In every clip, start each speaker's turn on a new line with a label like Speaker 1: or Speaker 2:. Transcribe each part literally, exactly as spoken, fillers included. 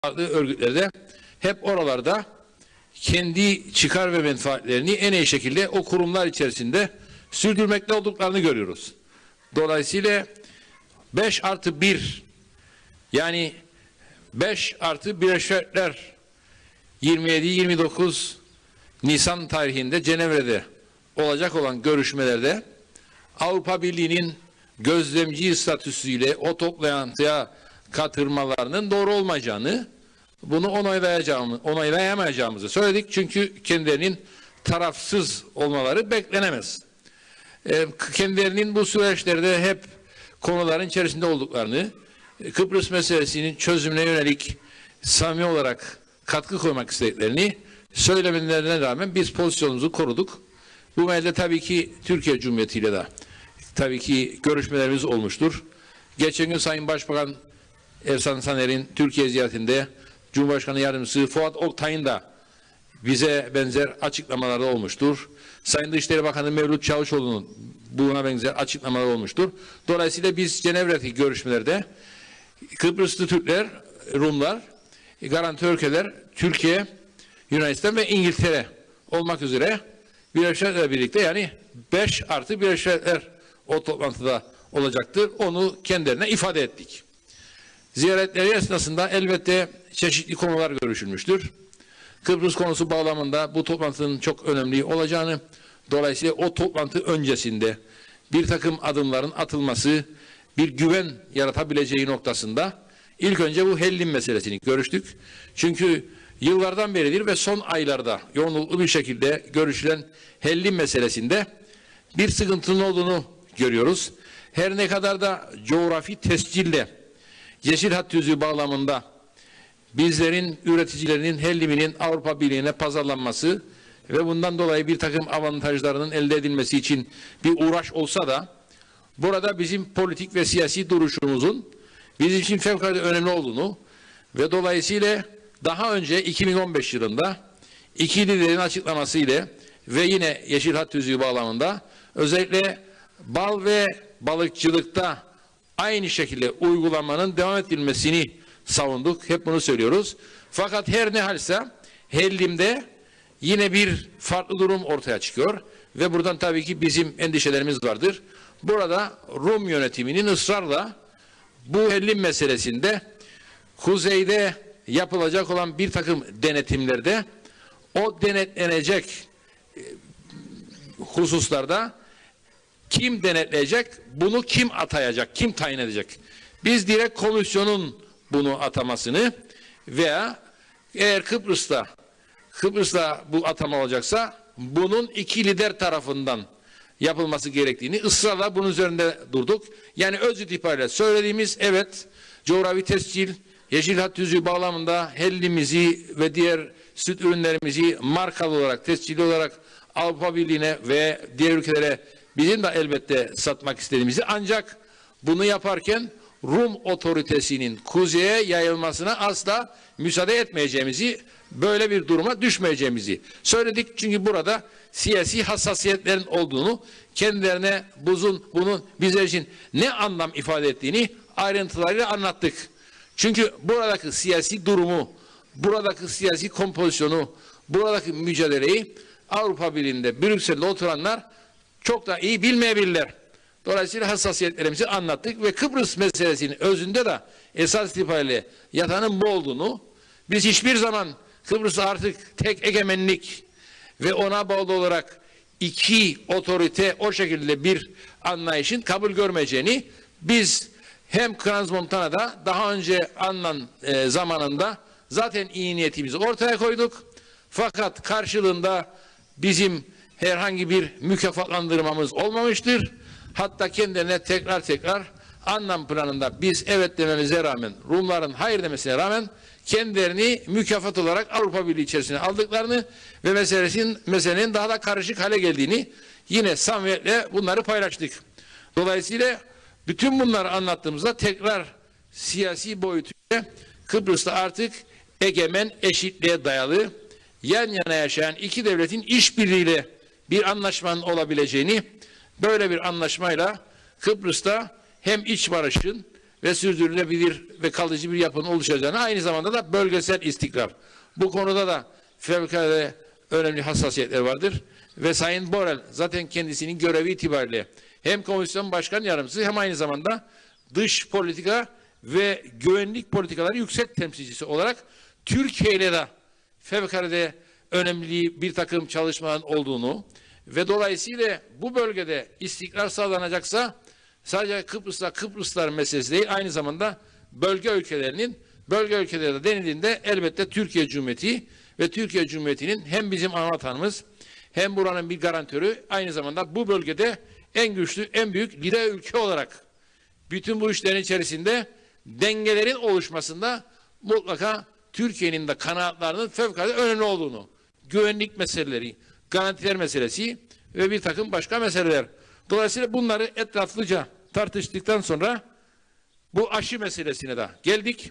Speaker 1: farklı örgütlerde hep oralarda kendi çıkar ve menfaatlerini en iyi şekilde o kurumlar içerisinde sürdürmekte olduklarını görüyoruz. Dolayısıyla beş artı bir yani beş artı Birleşmiş Milletler yirmi yedi yirmi dokuz Nisan tarihinde Cenevre'de olacak olan görüşmelerde Avrupa Birliği'nin gözlemci statüsüyle o toplantıya katılmalarının doğru olmayacağını, bunu onaylayacağımız, onaylayamayacağımızı söyledik. Çünkü kendilerinin tarafsız olmaları beklenemez. E, kendilerinin bu süreçlerde hep konuların içerisinde olduklarını, Kıbrıs meselesinin çözümüne yönelik samimi olarak katkı koymak istediklerini söylemelerine rağmen biz pozisyonumuzu koruduk. Bu meselede tabii ki Türkiye Cumhuriyeti ile de tabii ki görüşmelerimiz olmuştur. Geçen gün Sayın Başbakan Ersan Taner'in Türkiye ziyaretinde Cumhurbaşkanı Yardımcısı Fuat Oktay'ın da bize benzer açıklamalarda olmuştur. Sayın Dışişleri Bakanı Mevlüt Çavuşoğlu'nun buna benzer açıklamaları olmuştur. Dolayısıyla biz Cenevre'deki görüşmelerde Kıbrıslı Türkler, Rumlar, garanti ülkeler, Türkiye, Yunanistan ve İngiltere olmak üzere Birleşmiş Milletler'le birlikte yani beş artı Birleşmiş Milletler o toplantıda olacaktır. Onu kendilerine ifade ettik. Ziyaretleri esnasında elbette çeşitli konular görüşülmüştür. Kıbrıs konusu bağlamında bu toplantının çok önemli olacağını, dolayısıyla o toplantı öncesinde bir takım adımların atılması, bir güven yaratabileceği noktasında ilk önce bu hellim meselesini görüştük. Çünkü yıllardan beridir ve son aylarda yoğunluklu bir şekilde görüşülen hellim meselesinde bir sıkıntının olduğunu görüyoruz. Her ne kadar da coğrafi tescille Yeşil Hat Tüzüğü bağlamında bizlerin üreticilerinin helliminin Avrupa Birliği'ne pazarlanması ve bundan dolayı bir takım avantajlarının elde edilmesi için bir uğraş olsa da burada bizim politik ve siyasi duruşumuzun bizim için fevkalade önemli olduğunu ve dolayısıyla daha önce iki bin on beş yılında iki liderin açıklaması ile ve yine Yeşil Hat Tüzüğü bağlamında özellikle bal ve balıkçılıkta aynı şekilde uygulamanın devam edilmesini savunduk. Hep bunu söylüyoruz. Fakat her ne halse hellimde yine bir farklı durum ortaya çıkıyor ve buradan tabii ki bizim endişelerimiz vardır. Burada Rum yönetiminin ısrarla bu hellim meselesinde kuzeyde yapılacak olan bir takım denetimlerde o denetlenecek hususlarda kim denetleyecek, bunu kim atayacak, kim tayin edecek? Biz direkt komisyonun bunu atamasını veya eğer Kıbrıs'ta Kıbrıs'ta bu atama olacaksa bunun iki lider tarafından yapılması gerektiğini ısrarla bunun üzerinde durduk. Yani öz itibariyle söylediğimiz evet coğrafi tescil, Yeşil Hat Tüzüğü bağlamında hellimizi ve diğer süt ürünlerimizi markalı olarak, tescilli olarak Avrupa Birliği'ne ve diğer ülkelere bizim de elbette satmak istediğimizi ancak bunu yaparken Rum otoritesinin kuzeye yayılmasına asla müsaade etmeyeceğimizi, böyle bir duruma düşmeyeceğimizi söyledik. Çünkü burada siyasi hassasiyetlerin olduğunu, kendilerine buzun, bunun bizler için ne anlam ifade ettiğini ayrıntılarıyla anlattık. Çünkü buradaki siyasi durumu, buradaki siyasi kompozisyonu, buradaki mücadeleyi Avrupa Birliği'nde, Brüksel'de oturanlar çok da iyi bilmeyebilirler. Dolayısıyla hassasiyetlerimizi anlattık ve Kıbrıs meselesinin özünde de esas itibariyle yatanın bu olduğunu, biz hiçbir zaman Kıbrıs'ta artık tek egemenlik ve ona bağlı olarak iki otorite o şekilde bir anlayışın kabul görmeyeceğini biz hem Crans-Montana'da daha önce alınan e, zamanında zaten iyi niyetimizi ortaya koyduk. Fakat karşılığında bizim herhangi bir mükafatlandırmamız olmamıştır. Hatta kendilerine tekrar tekrar anlam planında biz evet dememize rağmen, Rumların hayır demesine rağmen kendilerini mükafat olarak Avrupa Birliği içerisine aldıklarını ve meselesinin, meselenin daha da karışık hale geldiğini yine samimiyetle bunları paylaştık. Dolayısıyla bütün bunları anlattığımızda tekrar siyasi boyutuyla Kıbrıs'ta artık egemen eşitliğe dayalı yan yana yaşayan iki devletin işbirliğiyle bir anlaşmanın olabileceğini, böyle bir anlaşmayla Kıbrıs'ta hem iç barışın ve sürdürülebilir ve kalıcı bir yapının oluşacağını, aynı zamanda da bölgesel istikrar. Bu konuda da fevkalade önemli hassasiyetler vardır. Ve Sayın Borrell zaten kendisinin görevi itibariyle hem komisyon başkan yardımcısı hem aynı zamanda dış politika ve güvenlik politikaları yüksek temsilcisi olarak Türkiye ile de fevkalade önemli bir takım çalışmaların olduğunu ve dolayısıyla bu bölgede istikrar sağlanacaksa sadece Kıbrıs'ta Kıbrıslar meselesi değil, aynı zamanda bölge ülkelerinin, bölge ülkeleri de denildiğinde elbette Türkiye Cumhuriyeti ve Türkiye Cumhuriyeti'nin hem bizim ana vatanımız hem buranın bir garantörü, aynı zamanda bu bölgede en güçlü, en büyük lider ülke olarak bütün bu işlerin içerisinde dengelerin oluşmasında mutlaka Türkiye'nin de kanaatlarının fevkalade önemli olduğunu, güvenlik meseleleri, garantiler meselesi ve bir takım başka meseleler. Dolayısıyla bunları etraflıca tartıştıktan sonra bu aşı meselesine de geldik.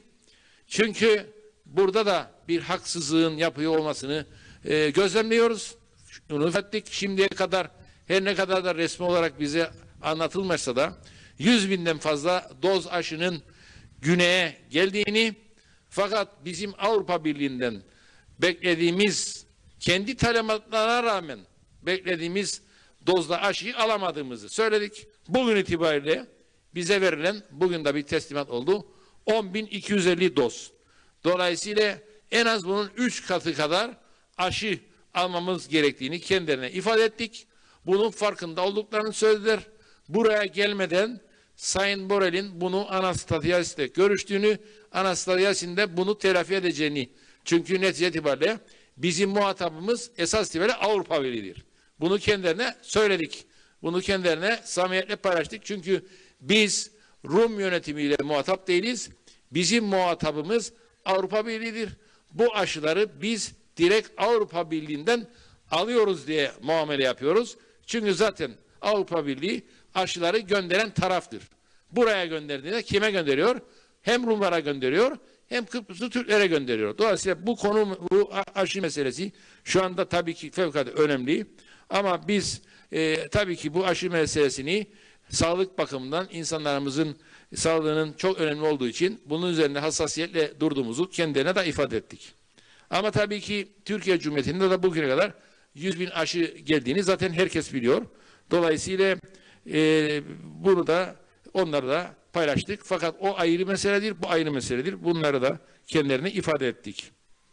Speaker 1: Çünkü burada da bir haksızlığın yapıyor olmasını e, gözlemliyoruz. Bunu ettik. Şimdiye kadar her ne kadar da resmi olarak bize anlatılmasa da yüz binden fazla doz aşının güneye geldiğini, fakat bizim Avrupa Birliği'nden beklediğimiz, kendi talimatlarına rağmen beklediğimiz dozda aşıyı alamadığımızı söyledik. Bugün itibariyle bize verilen, bugün de bir teslimat oldu, on bin iki yüz elli doz. Dolayısıyla en az bunun üç katı kadar aşı almamız gerektiğini kendilerine ifade ettik. Bunun farkında olduklarını söylediler. Buraya gelmeden Sayın Borrell'in bunu Anastasiadis'le görüştüğünü, Anastasiadis'in de bunu telafi edeceğini. Çünkü netice itibariyle bizim muhatabımız esas itibariyle Avrupa Birliği'dir. Bunu kendilerine söyledik. Bunu kendilerine samimiyetle paylaştık. Çünkü biz Rum yönetimiyle muhatap değiliz. Bizim muhatabımız Avrupa Birliği'dir. Bu aşıları biz direkt Avrupa Birliği'nden alıyoruz diye muamele yapıyoruz. Çünkü zaten Avrupa Birliği aşıları gönderen taraftır. Buraya gönderdiğinde kime gönderiyor? Hem Rumlara gönderiyor, hem Kıbrıslı Türklere gönderiyor. Dolayısıyla bu konu, bu aşı meselesi şu anda tabii ki fevkalade önemli. Ama biz e, tabii ki bu aşı meselesini sağlık bakımından insanlarımızın sağlığının çok önemli olduğu için bunun üzerinde hassasiyetle durduğumuzu kendilerine de ifade ettik. Ama tabii ki Türkiye Cumhuriyeti'nde de bugüne kadar yüz bin aşı geldiğini zaten herkes biliyor. Dolayısıyla e, bunu da onları da paylaştık. Fakat o ayrı meseledir, bu ayrı meseledir. Bunları da kendilerine ifade ettik.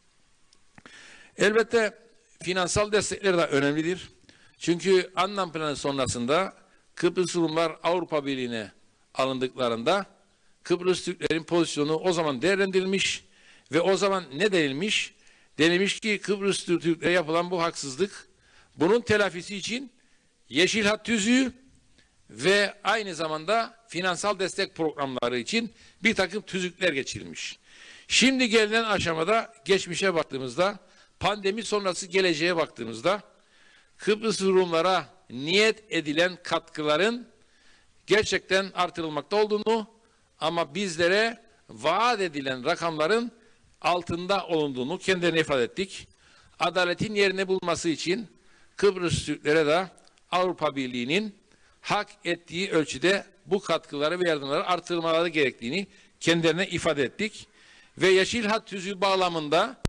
Speaker 1: Elbette finansal destekler de önemlidir. Çünkü Annan Planı sonrasında Kıbrıs Rumlar Avrupa Birliği'ne alındıklarında Kıbrıs Türklerin pozisyonu o zaman değerlendirilmiş ve o zaman ne denilmiş? Denilmiş ki Kıbrıs Türklere yapılan bu haksızlık, bunun telafisi için Yeşil Hat tüzüğü ve aynı zamanda finansal destek programları için bir takım tüzükler geçirilmiş. Şimdi gelinen aşamada geçmişe baktığımızda, pandemi sonrası geleceğe baktığımızda Kıbrıs Rumlara niyet edilen katkıların gerçekten artırılmakta olduğunu ama bizlere vaat edilen rakamların altında olunduğunu kendilerine ifade ettik. Adaletin yerini bulması için Kıbrıs Türklere de Avrupa Birliği'nin hak ettiği ölçüde bu katkıları ve yardımları artırmaları gerektiğini kendilerine ifade ettik. Ve Yeşil Hat tüzüğü bağlamında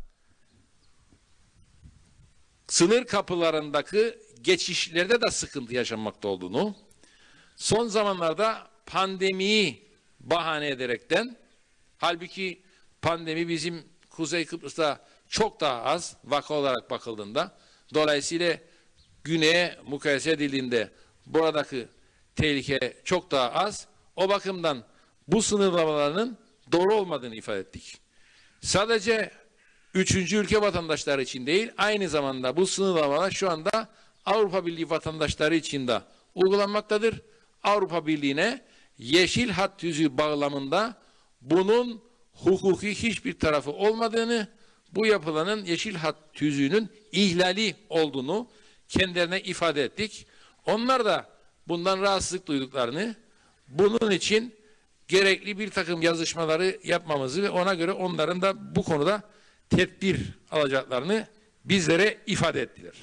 Speaker 1: sınır kapılarındaki geçişlerde de sıkıntı yaşanmakta olduğunu, son zamanlarda pandemiyi bahane ederekten, halbuki pandemi bizim Kuzey Kıbrıs'ta çok daha az vaka olarak bakıldığında, dolayısıyla güneye mukayese edildiğinde buradaki tehlike çok daha az. O bakımdan bu sınırlamalarının doğru olmadığını ifade ettik. Sadece üçüncü ülke vatandaşları için değil, aynı zamanda bu sınırlamalar şu anda Avrupa Birliği vatandaşları için de uygulanmaktadır. Avrupa Birliği'ne Yeşil Hat tüzüğü bağlamında bunun hukuki hiçbir tarafı olmadığını, bu yapılanın Yeşil Hat tüzüğünün ihlali olduğunu kendilerine ifade ettik. Onlar da bundan rahatsızlık duyduklarını, bunun için gerekli bir takım yazışmaları yapmamızı ve ona göre onların da bu konuda tedbir alacaklarını bizlere ifade ettiler.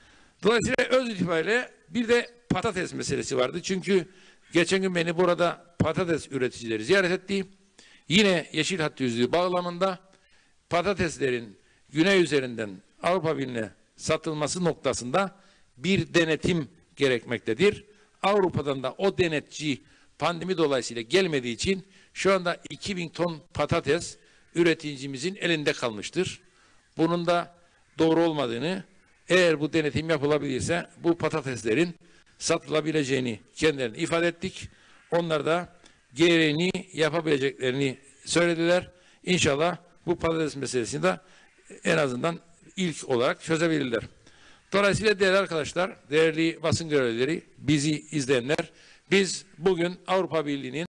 Speaker 1: Dolayısıyla öz itibariyle bir de patates meselesi vardı. Çünkü geçen gün beni burada patates üreticileri ziyaret etti. Yine yeşil hat yüzüğü bağlamında patateslerin güney üzerinden Avrupa Birliği'ne satılması noktasında bir denetim gerekmektedir. Avrupa'dan da o denetçi pandemi dolayısıyla gelmediği için şu anda iki bin ton patates üreticimizin elinde kalmıştır. Bunun da doğru olmadığını, eğer bu denetim yapılabilirse bu patateslerin satılabileceğini kendilerine ifade ettik. Onlar da gereğini yapabileceklerini söylediler. İnşallah bu patates meselesini de en azından ilk olarak çözebilirler. Dolayısıyla değerli arkadaşlar, değerli basın görevlileri, bizi izleyenler, biz bugün Avrupa Birliği'nin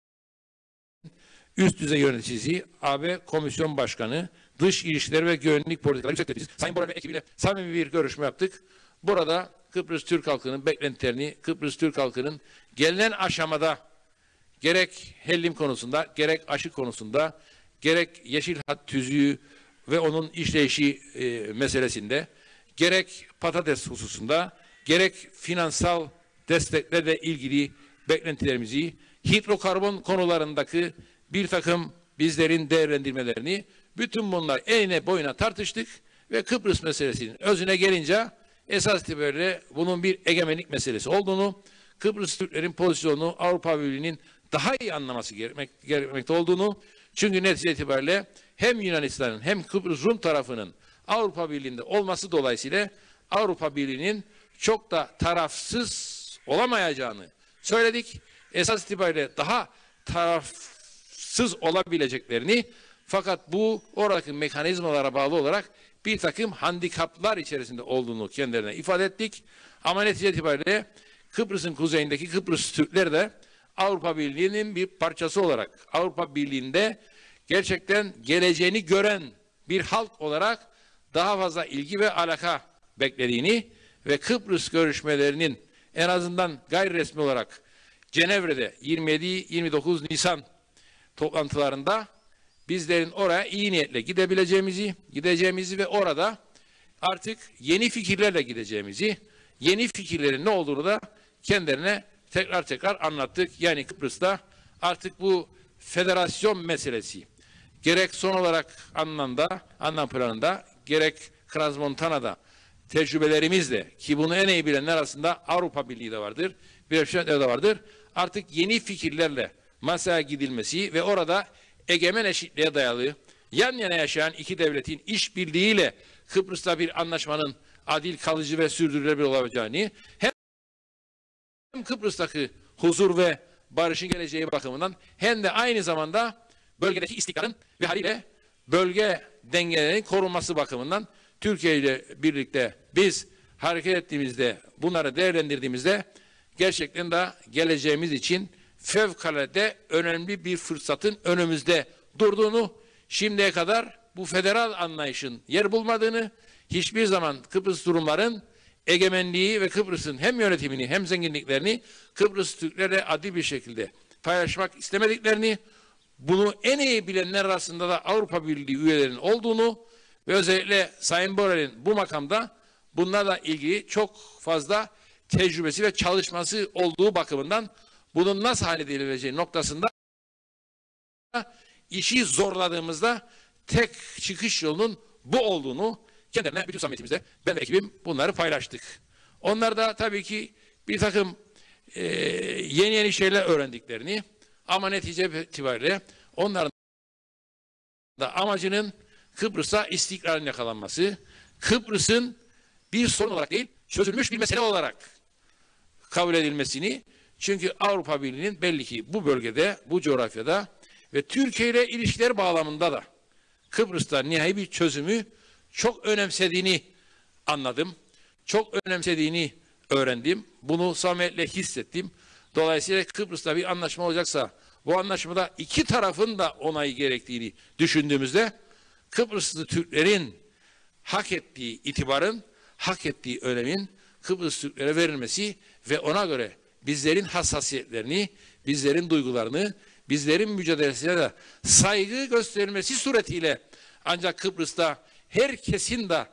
Speaker 1: üst düzey yöneticisi, A B Komisyon Başkanı, Dış İlişkiler ve Güvenlik Politikaları Yüksek Yöneticisi Sayın Bora ve ekibiyle samimi bir görüşme yaptık. Burada Kıbrıs Türk halkının beklentilerini, Kıbrıs Türk halkının gelinen aşamada gerek hellim konusunda, gerek aşı konusunda, gerek yeşil hat tüzüğü ve onun işleyişi e, meselesinde, gerek patates hususunda, gerek finansal desteklerle ilgili beklentilerimizi, hidrokarbon konularındaki bir takım bizlerin değerlendirmelerini, bütün bunlar enine boyuna tartıştık ve Kıbrıs meselesinin özüne gelince esas itibariyle bunun bir egemenlik meselesi olduğunu, Kıbrıs Türklerin pozisyonunu Avrupa Birliği'nin daha iyi anlaması gerekmek, gerekmekte olduğunu, çünkü netice itibariyle hem Yunanistan'ın hem Kıbrıs Rum tarafının Avrupa Birliği'nde olması dolayısıyla Avrupa Birliği'nin çok da tarafsız olamayacağını söyledik. Esas itibariyle daha tarafsız olabileceklerini, fakat bu oradaki mekanizmalara bağlı olarak bir takım handikaplar içerisinde olduğunu kendilerine ifade ettik. Ama netice itibariyle Kıbrıs'ın kuzeyindeki Kıbrıs Türkler de Avrupa Birliği'nin bir parçası olarak Avrupa Birliği'nde gerçekten geleceğini gören bir halk olarak daha fazla ilgi ve alaka beklediğini ve Kıbrıs görüşmelerinin en azından gayri resmi olarak Cenevre'de yirmi yedi yirmi dokuz Nisan toplantılarında bizlerin oraya iyi niyetle gidebileceğimizi, gideceğimizi ve orada artık yeni fikirlerle gideceğimizi, yeni fikirlerin ne olduğunu da kendilerine tekrar tekrar anlattık. Yani Kıbrıs'ta artık bu federasyon meselesi gerek son olarak anlamda, anlam planında, gerek Crans-Montana'da tecrübelerimizle, ki bunu en iyi bilenler arasında Avrupa Birliği de vardır, Birleşmiş Milletler de vardır. Artık yeni fikirlerle masaya gidilmesi ve orada egemen eşitliğe dayalı, yan yana yaşayan iki devletin işbirliğiyle Kıbrıs'ta bir anlaşmanın adil, kalıcı ve sürdürülebilir olacağını, hem Kıbrıs'taki huzur ve barışın geleceği bakımından hem de aynı zamanda bölgedeki istikrarın ve haliyle bölge dengelerinin korunması bakımından Türkiye ile birlikte biz hareket ettiğimizde, bunları değerlendirdiğimizde gerçekten de geleceğimiz için fevkalade önemli bir fırsatın önümüzde durduğunu, şimdiye kadar bu federal anlayışın yer bulmadığını, hiçbir zaman Kıbrıs Rumların egemenliği ve Kıbrıs'ın hem yönetimini hem zenginliklerini Kıbrıs Türklerle adil bir şekilde paylaşmak istemediklerini, bunu en iyi bilenler arasında da Avrupa Birliği üyelerinin olduğunu ve özellikle Sayın Borrell'in bu makamda bunlarla ilgili çok fazla tecrübesi ve çalışması olduğu bakımından bunun nasıl halledileceği noktasında işi zorladığımızda tek çıkış yolunun bu olduğunu kendilerine bütün samimiyetimizde ben ve ekibim bunları paylaştık. Onlar da tabii ki bir takım e, yeni yeni şeyler öğrendiklerini, ama netice itibariyle onların da amacının Kıbrıs'a istikrarın yakalanması, Kıbrıs'ın bir sorun olarak değil, çözülmüş bir mesele olarak kabul edilmesini, çünkü Avrupa Birliği'nin belli ki bu bölgede, bu coğrafyada ve Türkiye ile ilişkiler bağlamında da Kıbrıs'ta nihai bir çözümü çok önemsediğini anladım. Çok önemsediğini öğrendim. Bunu samimiyetle hissettim. Dolayısıyla Kıbrıs'ta bir anlaşma olacaksa bu anlaşmada iki tarafın da onayı gerektiğini düşündüğümüzde Kıbrıslı Türklerin hak ettiği itibarın, hak ettiği önemin Kıbrıs Türklere verilmesi ve ona göre bizlerin hassasiyetlerini, bizlerin duygularını, bizlerin mücadelesine de saygı gösterilmesi suretiyle ancak Kıbrıs'ta herkesin de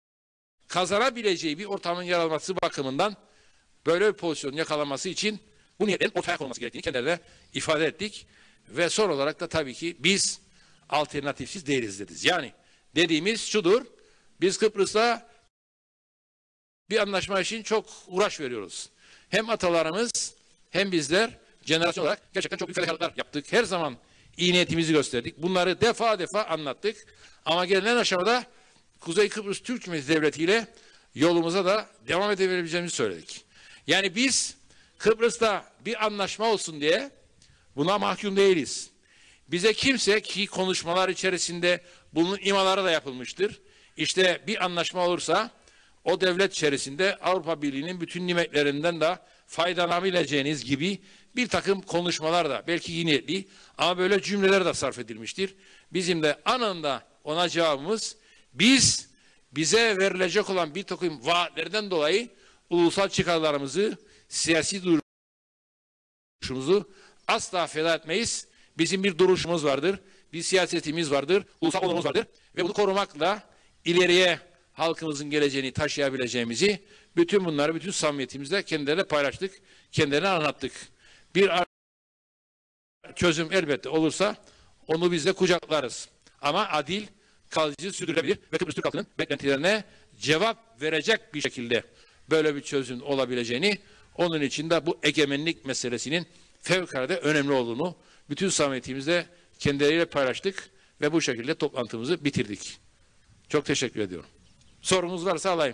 Speaker 1: kazanabileceği bir ortamın yer alması bakımından böyle bir pozisyon yakalaması için bu niyetlerin ortaya konulması gerektiğini kendilerine ifade ettik. Ve son olarak da tabii ki biz alternatifsiz değiliz dediniz. Yani dediğimiz şudur, biz Kıbrıs'ta bir anlaşma için çok uğraş veriyoruz. Hem atalarımız hem bizler jenerasyon olarak gerçekten çok büyük fedakarlıklar yaptık. Her zaman iyi niyetimizi gösterdik. Bunları defa defa anlattık. Ama gelinen aşamada Kuzey Kıbrıs Türk Cumhuriyeti Devleti ile yolumuza da devam edebileceğimizi söyledik. Yani biz Kıbrıs'ta bir anlaşma olsun diye buna mahkum değiliz. Bize kimse ki konuşmalar içerisinde bunun imaları da yapılmıştır. İşte bir anlaşma olursa o devlet içerisinde Avrupa Birliği'nin bütün nimetlerinden de faydalanabileceğiniz gibi bir takım konuşmalar da belki iyi niyetli ama böyle cümleler de sarf edilmiştir. Bizim de anında ona cevabımız biz bize verilecek olan bir takım vaatlerden dolayı ulusal çıkarlarımızı, siyasi duruşumuzu asla feda etmeyiz. Bizim bir duruşumuz vardır, bir siyasetimiz vardır, ulusal onurumuz vardır ve bunu korumakla ileriye halkımızın geleceğini taşıyabileceğimizi bütün bunları bütün samimiyetimizle kendilerine paylaştık, kendilerine anlattık. Bir çözüm elbette olursa onu biz de kucaklarız. Ama adil, kalıcı, sürdürülebilir ve Kıbrıs Türk halkının beklentilerine cevap verecek bir şekilde böyle bir çözüm olabileceğini, onun için de bu egemenlik meselesinin fevkalade önemli olduğunu bütün samimiyetimizle kendileriyle paylaştık ve bu şekilde toplantımızı bitirdik. Çok teşekkür ediyorum. Sorunuz varsa alayım.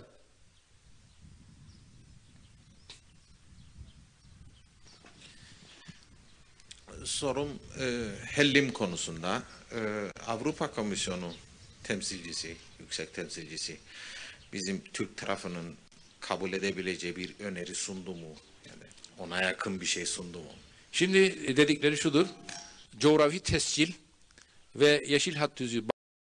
Speaker 2: Sorum e, Hellim konusunda. E, Avrupa Komisyonu temsilcisi, yüksek temsilcisi bizim Türk tarafının kabul edebileceği bir öneri sundu mu? Yani ona yakın bir şey sundu mu?
Speaker 1: Şimdi dedikleri şudur. Coğrafi tescil ve yeşil hat tüzüğü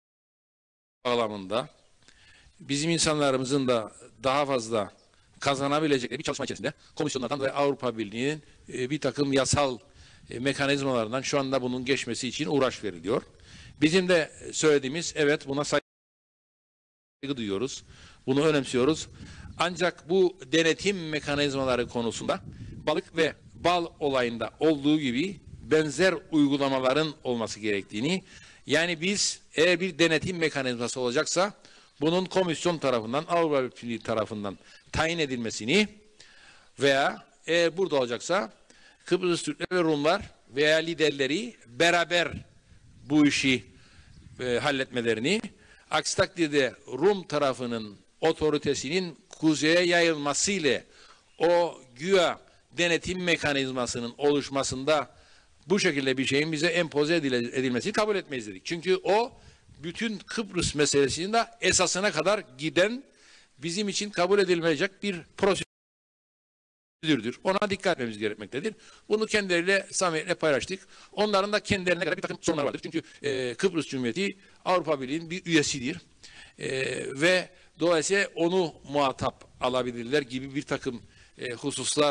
Speaker 1: bağlamında bizim insanlarımızın da daha fazla kazanabilecekleri bir çalışma içerisinde komisyonlardan ve Avrupa Birliği'nin e, bir takım yasal e, mekanizmalarından şu anda bunun geçmesi için uğraş veriliyor. Bizim de söylediğimiz evet buna saygı duyuyoruz. Bunu önemsiyoruz. Ancak bu denetim mekanizmaları konusunda balık ve bal olayında olduğu gibi benzer uygulamaların olması gerektiğini, yani biz eğer bir denetim mekanizması olacaksa bunun komisyon tarafından, Avrupa Birliği tarafından tayin edilmesini veya eğer burada olacaksa Kıbrıs Türkler ve Rumlar veya liderleri beraber bu işi e, halletmelerini, aksi takdirde Rum tarafının otoritesinin kuzeye yayılmasıyla o güya denetim mekanizmasının oluşmasında bu şekilde bir şeyin bize empoze edilmesini kabul etmeyiz dedik. Çünkü o bütün Kıbrıs meselesinin de esasına kadar giden bizim için kabul edilmeyecek bir prosedürdür. Ona dikkat etmemiz gerekmektedir. Bunu kendileriyle samimiyetle paylaştık. Onların da kendilerine göre bir takım sorunlar vardır. Çünkü e, Kıbrıs Cumhuriyeti Avrupa Birliği'nin bir üyesidir. E, ve dolayısıyla onu muhatap alabilirler gibi bir takım e, hususlar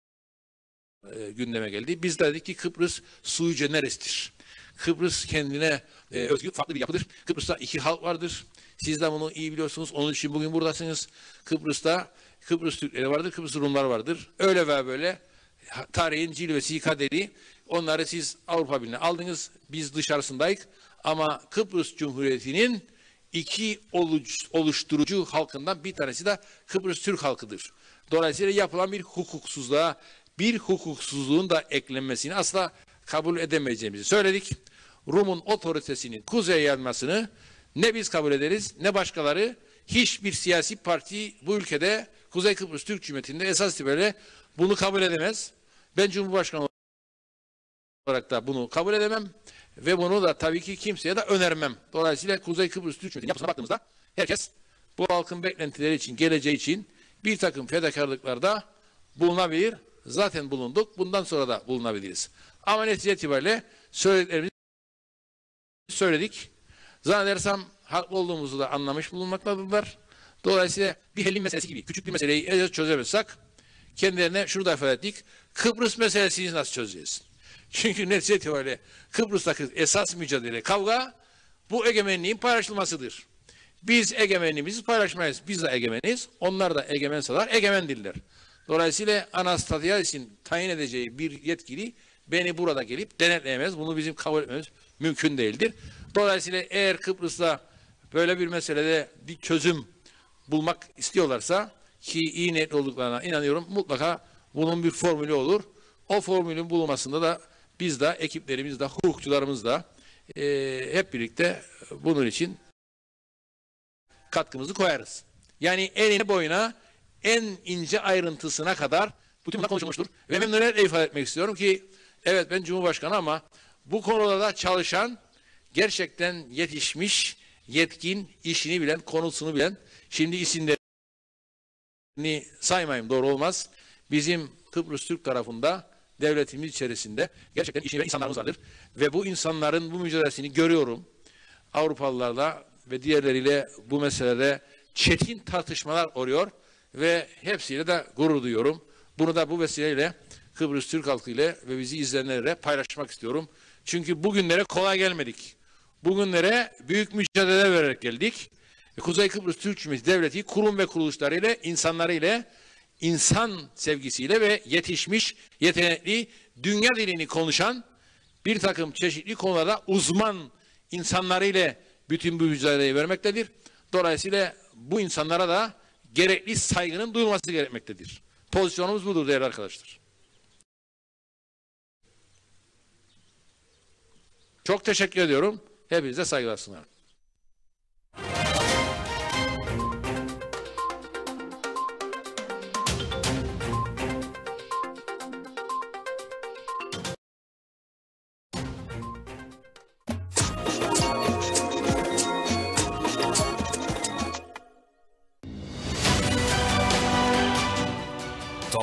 Speaker 1: e, gündeme geldi. Biz de dedik ki Kıbrıs sui generis'tir. Kıbrıs kendine e, özgü farklı bir yapıdır. Kıbrıs'ta iki halk vardır. Siz de bunu iyi biliyorsunuz. Onun için bugün buradasınız. Kıbrıs'ta Kıbrıs Türkleri vardır, Kıbrıs Rumlar vardır. Öyle ve böyle tarihin cilvesi, kaderi, onları siz Avrupa Birliği'ne aldınız. Biz dışarısındayız. Ama Kıbrıs Cumhuriyeti'nin iki oluşturucu halkından bir tanesi de Kıbrıs Türk halkıdır. Dolayısıyla yapılan bir hukuksuzluğa, bir hukuksuzluğun da eklenmesini asla kabul edemeyeceğimizi söyledik. Rum'un otoritesinin kuzeye yayılmasını ne biz kabul ederiz ne başkaları, hiçbir siyasi parti bu ülkede Kuzey Kıbrıs Türk Cumhuriyeti'nde esas itibariyle bunu kabul edemez. Ben Cumhurbaşkanı olarak da bunu kabul edemem ve bunu da tabii ki kimseye de önermem. Dolayısıyla Kuzey Kıbrıs Türk Cumhuriyeti'nin yapısına baktığımızda herkes bu halkın beklentileri için, geleceği için bir takım fedakarlıklarda bulunabilir. Zaten bulunduk. Bundan sonra da bulunabiliriz. Ama netice itibariyle söylediklerimizi söyledik. Zannedersem haklı olduğumuzu da anlamış bulunmaktadırlar. Dolayısıyla bir Hellim meselesi gibi küçük bir meseleyi eğer çözemezsek kendilerine şunu da ifade ettik. Kıbrıs meselesini nasıl çözeceğiz? Çünkü netice itibariyle Kıbrıs'taki esas mücadele, kavga bu egemenliğin paylaşılmasıdır. Biz egemenliğimizi paylaşmayız. Biz de egemeniz. Onlar da egemenseler egemendirler. Dolayısıyla Anastasiadis'in tayin edeceği bir yetkili beni burada gelip denetleyemez. Bunu bizim kabul etmemiz mümkün değildir. Dolayısıyla eğer Kıbrıs'ta böyle bir meselede bir çözüm bulmak istiyorlarsa, ki iyi niyetli olduklarına inanıyorum, mutlaka bunun bir formülü olur. O formülün bulunmasında da biz de, ekiplerimiz de, hukukçularımız da e, hep birlikte bunun için katkımızı koyarız. Yani enine boyuna, en ince ayrıntısına kadar bütün bunlar konuşulmuştur. Ve memnuniyetle ifade etmek istiyorum ki, evet ben Cumhurbaşkanı ama bu konuda da çalışan, gerçekten yetişmiş, yetkin, işini bilen, konusunu bilen, şimdi isimlerini saymayayım, doğru olmaz. Bizim Kıbrıs Türk tarafında, devletimiz içerisinde gerçekten işini bilen insanlarımız vardır. Ve bu insanların bu mücadelesini görüyorum. Avrupalılarla ve diğerleriyle bu meselede çetin tartışmalar oluyor ve hepsiyle de gurur duyuyorum. Bunu da bu vesileyle Kıbrıs Türk halkı ile ve bizi izleyenlerle paylaşmak istiyorum. Çünkü bugünlere kolay gelmedik. Bugünlere büyük mücadele vererek geldik. Kuzey Kıbrıs Türk Cumhuriyeti Devleti kurum ve kuruluşlarıyla, insanlarıyla, insan sevgisiyle ve yetişmiş, yetenekli, dünya dilini konuşan bir takım çeşitli konularda uzman insanlarıyla bütün bu mücadeleyi vermektedir. Dolayısıyla bu insanlara da gerekli saygının duyulması gerekmektedir. Pozisyonumuz budur değerli arkadaşlar. Çok teşekkür ediyorum. Hepinize saygılar sunarım.